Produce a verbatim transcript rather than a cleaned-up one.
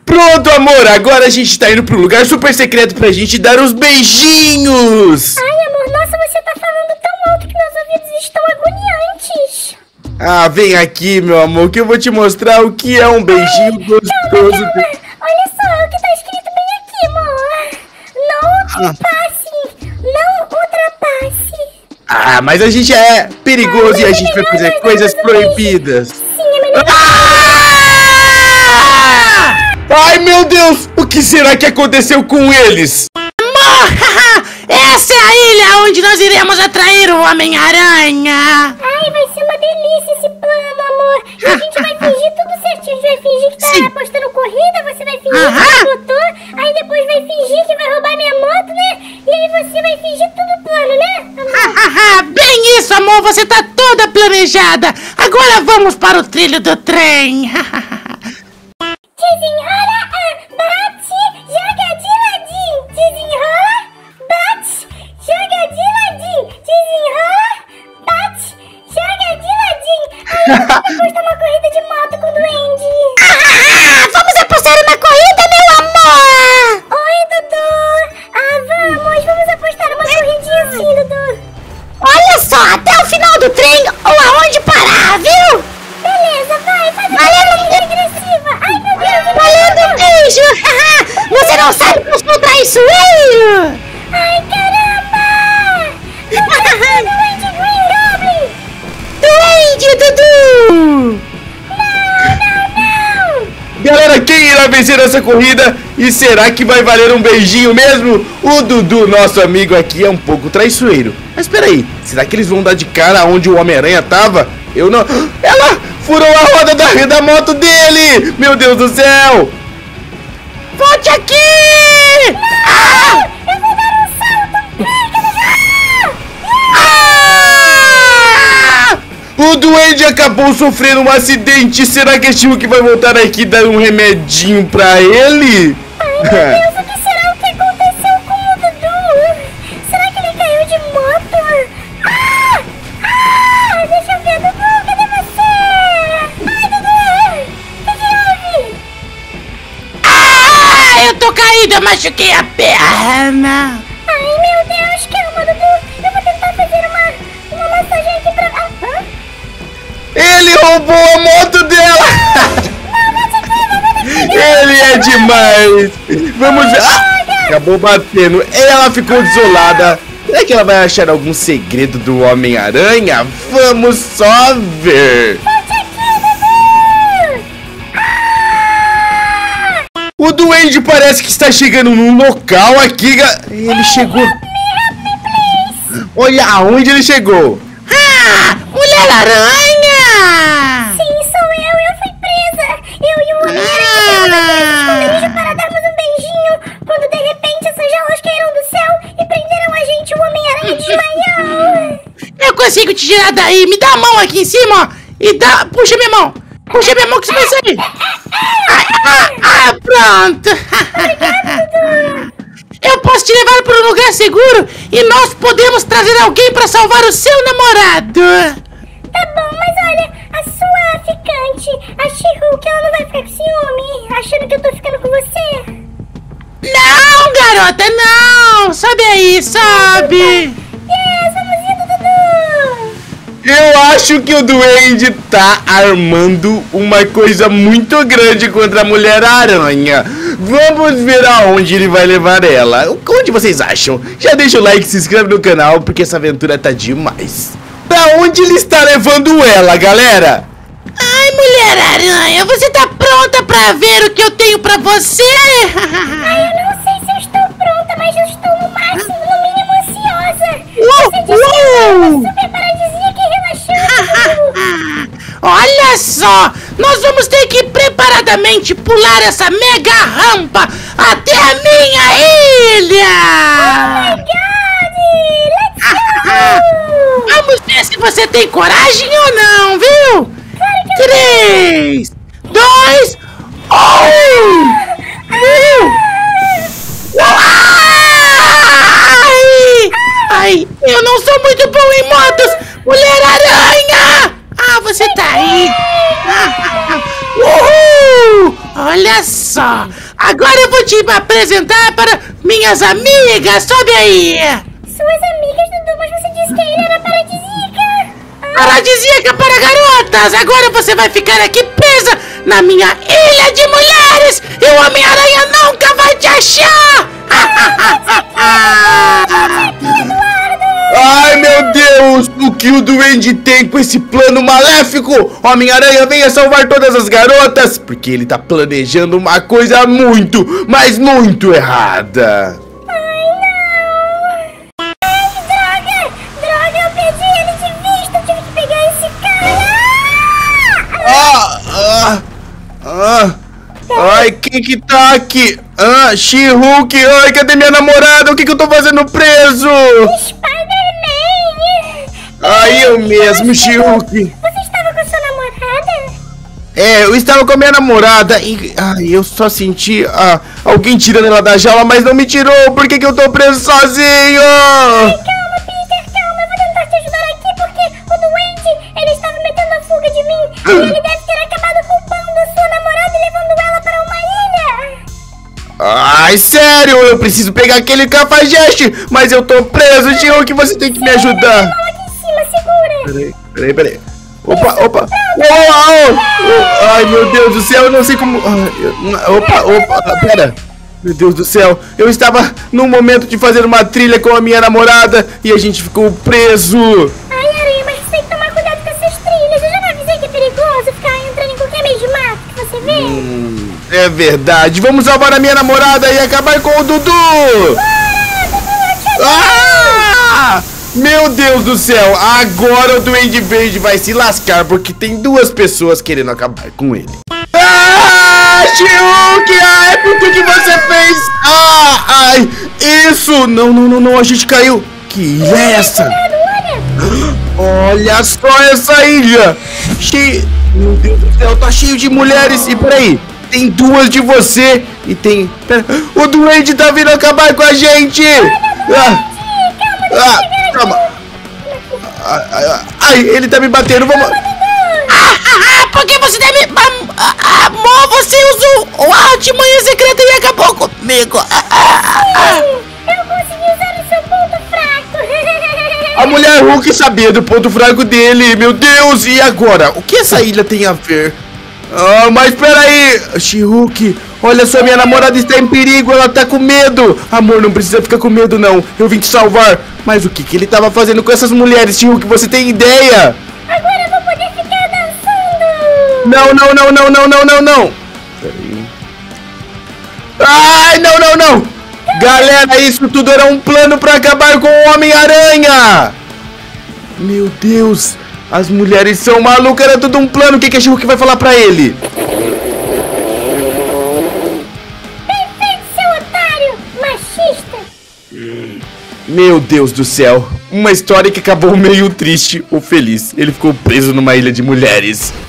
Pronto, amor, agora a gente tá indo pro lugar super secreto pra gente dar os beijinhos. Ai, amor, nossa, você tá falando tão alto que meus ouvidos estão agoniantes. Ah, vem aqui, meu amor, que eu vou te mostrar o que é um beijinho Ai, gostoso. Calma, calma. Olha só o que tá escrito bem aqui, amor. Não ultrapasse, ah. não ultrapasse. Ah, mas a gente é perigoso ah, e a gente vai fazer coisas proibidas. Sim, é melhor. Ah! Ai, meu Deus! O que será que aconteceu com eles? Amor, essa é a ilha onde nós iremos atrair o Homem-Aranha. Ai, vai ser uma delícia esse plano, amor. E a gente vai fingir tudo certinho. A gente vai fingir que tá Sim. apostando corrida, você vai fingir uh-huh. que botou, aí depois vai fingir que vai roubar minha moto, né? E aí você vai fingir tudo o plano, né, amor? Bem isso, amor, você tá toda planejada. Agora vamos para o trilho do trem. Desenrola, bate, joga de ladinho. Desenrola, bate, joga de ladinho. Desenrola, bate, joga de ladinho. Aí eu vou apostar uma corrida de moto com o Duende. Ah, vamos apostar uma corrida, meu amor. Oi, Dudu. Ah, vamos, vamos apostar uma corridinha assim, Dudu. Olha só, até o final do trem ou aonde parar, viu? Beleza, vai, faz uma Valendo. corrida agressiva. Ai, meu Deus. Valendo um beijo. Você não sabe que eu sou traiçoeiro. Ai, caramba. Duende Green Goblin. Duende, Dudu. Não, não, não. Galera, quem irá vencer essa corrida? E será que vai valer um beijinho mesmo? O Dudu, nosso amigo aqui, é um pouco traiçoeiro. Mas espera aí, será que eles vão dar de cara onde o Homem-Aranha tava? Eu não... Ela furou a roda da, da moto dele! Meu Deus do céu! Volte aqui! Não, ah! Eu vou dar um salto! Ah! O Duende acabou sofrendo um acidente. Será que é Hulk vai voltar aqui e dar um remedinho pra ele? Ai, meu Deus, o que será o que aconteceu com o Dudu? Será que ele caiu de moto? Ah! Ah! Deixa eu ver, Dudu, cadê você? Ai, Dudu! O que que houve? Ah! Eu tô caído, eu machuquei a perna! Ai, meu Deus, calma, Dudu! Eu vou tentar fazer uma, uma massagem aqui pra... Ah, hã? Ele roubou a moto dela! Ele é demais! Vamos ver... Ah! Acabou batendo. Ela ficou desolada. Será que ela vai achar algum segredo do Homem-Aranha? Vamos só ver! O Duende parece que está chegando num local aqui. Ele chegou... Olha aonde ele chegou! Ah! Mulher-Aranha! Sim, sou eu, eu fui presa! Eu e o Homem-Aranha esconderijo para darmos um beijinho quando de repente essas jaulas caíram do céu e prenderam a gente. O Homem-Aranha desmaiou! Eu consigo te tirar daí! Me dá a mão aqui em cima! E dá... Puxa minha mão! Puxa minha mão que você vai sair! Ah, ah, ah, pronto! Eu posso te levar para um lugar seguro e nós podemos trazer alguém para salvar o seu namorado! Tá bom, mas olha, a sua ficante, a She-Hulk, ela não vai ficar com ciúme, achando que eu tô ficando com você? Não, garota, não! Sobe aí, sobe! Yes, vamos indo, Dudu! Eu acho que o Duende tá armando uma coisa muito grande contra a Mulher-Aranha. Vamos ver aonde ele vai levar ela. Onde vocês acham? Já deixa o like e se inscreve no canal, porque essa aventura tá demais. Pra onde ele está levando ela, galera? Ai, Mulher-Aranha, você tá pronta pra ver o que eu tenho pra você? Ai, eu não sei se eu estou pronta, mas eu estou no máximo, no mínimo ansiosa. Uou, Você disse que eu uma super paradisíaca e relaxante. Olha só, nós vamos ter que preparadamente pular essa mega rampa até a minha ilha. Oh my God, let's go. Vamos ver se você tem coragem ou não, viu? Claro que Três, dois, um! Ai! Ai, eu não sou muito bom em motos! Mulher-Aranha! Ah, você tá aí! Uhul! Olha só! só. Agora eu vou te apresentar para minhas amigas. Sobe aí. Suas amigas, Dudu, mas você disse que ele era paradisíaca. Paradisíaca para garotas. Agora você vai ficar aqui presa na minha ilha de mulheres. E o Homem-Aranha nunca vai te achar. Ai, meu Deus! O que o Duende tem com esse plano maléfico? Homem-Aranha, venha salvar todas as garotas, porque ele tá planejando uma coisa muito, mas muito errada. Ai, não! Ai, droga! Droga, eu perdi ele de vista! Eu tive que pegar esse cara! Ah! Ah! Ah! Ai, quem que tá aqui? Ah, She-Hulk! Ai, cadê minha namorada? O que que eu tô fazendo preso? Spider-Man! Ai, eu mesmo, She-Hulk! Você estava com sua namorada? É, eu estava com a minha namorada e ai, eu só senti ah, alguém tirando ela da jaula, mas não me tirou. Por que que eu tô preso sozinho? Ai, calma, Peter, calma. Eu vou tentar te ajudar aqui porque o Duende, ele estava metendo a fuga de mim. E ele deve ter acabado roubando a sua namorada e levando ela para uma ilha. Ai, sério, eu preciso pegar aquele cafajeste, mas eu tô preso, She-Hulk, você tem que me ajudar. Mão aqui em cima, segura. Peraí, peraí, peraí. Opa, opa. Oh, oh, oh. Ai, meu Deus do céu, eu não sei como... Ah, eu- Opa, opa, pera. Meu Deus do céu, eu estava no momento de fazer uma trilha com a minha namorada e a gente ficou preso. Ai, Aranha, mas você tem que tomar cuidado com essas trilhas. Eu já não avisei que é perigoso ficar entrando em qualquer meio de mato que você vê. Hum, é verdade, vamos salvar a minha namorada e acabar com o Dudu. Ah! Meu Deus do céu, agora o Duende Verde vai se lascar porque tem duas pessoas querendo acabar com ele. Ah, She-Hulk, ah, por que que você fez? Ah, ai, isso, não, não, não, não, a gente caiu. Que ilha é essa? Olha só essa ilha. Che... Meu Deus do céu, tá cheio de mulheres. E peraí, tem duas de você e tem... Pera... O Duende tá vindo acabar com a gente. Ah, ah, calma. Ai, ai, ai, ele tá me batendo, vamos... Ah, ah, ah, por que você deve... Ah, ah, amor, você usou o artimanha secreta e acabou comigo. Ah, ah, ah. Eu consegui usar o seu ponto fraco. A mulher Hulk sabia do ponto fraco dele, meu Deus. E agora? O que essa ilha tem a ver? Ah, mas peraí, She-Hulk, olha só, minha namorada está em perigo, ela tá com medo. Amor, não precisa ficar com medo não, eu vim te salvar. Mas o que que ele tava fazendo com essas mulheres, She-Hulk, você tem ideia? Agora eu vou poder ficar dançando. Não, não, não, não, não, não, não, não. Peraí. Ai, não, não, não. Galera, isso tudo era um plano pra acabar com o Homem-Aranha. Meu Deus, as mulheres são malucas, era tudo um plano. O que que a She-Hulk vai falar pra ele? Bem feito, seu otário machista. Meu Deus do céu, uma história que acabou meio triste ou feliz. Ele ficou preso numa ilha de mulheres.